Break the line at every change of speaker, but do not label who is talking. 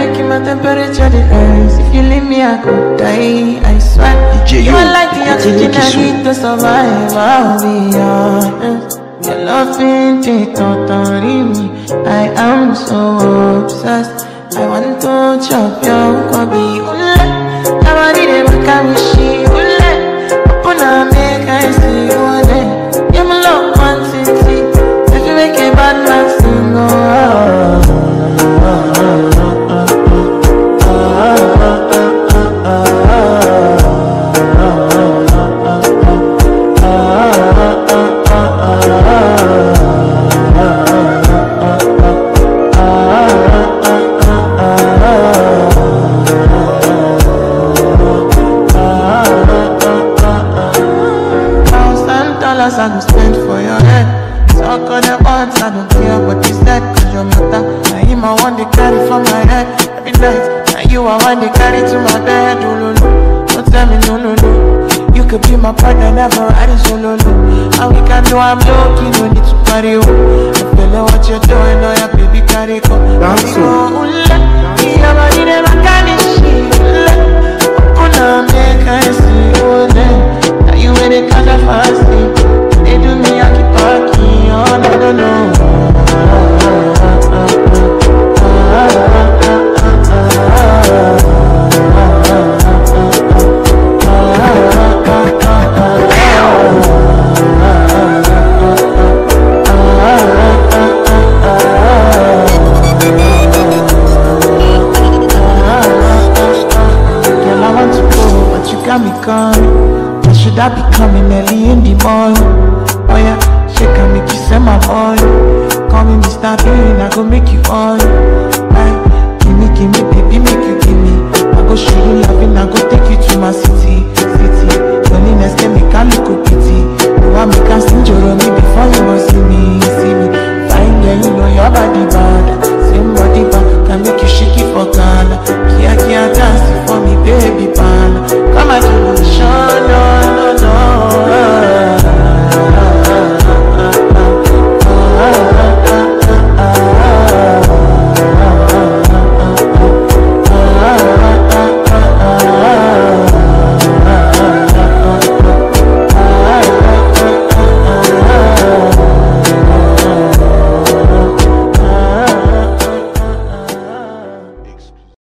making my temperature the rise. If you leave me, I could die. I swear. You are like the oxygen I need to survive. I'll be honest. Your love ain't it totally me. I am so obsessed. I want to chop your kwabi. Ule, nobody dey make a wishi. Ule, open up, make I see you ule. You're my love quantity. If you make a bad man sing, I go spend for your head. Talk on the odds, I don't care what you said. Cause your matter, now him I want to carry from my head. Every night, now you I want to carry to my bed. Oh, no, no, don't tell me no, no, no. You could be my partner, never riding solo, no. And we can do, I'm low-key, no need to party, oh. I feel like what you're doing, oh yeah, baby, carry go. Dance, oh, yeah, but you never got this shit. Open up, make I see you, now you in it kind of fasting. They do me, I keep talking, oh no, no, no. Girl, I want to go, but you got me coming. Should I be coming early in the morning? Oh yeah, she can make you send my boy. Call me Mr. Bean, I go make you on.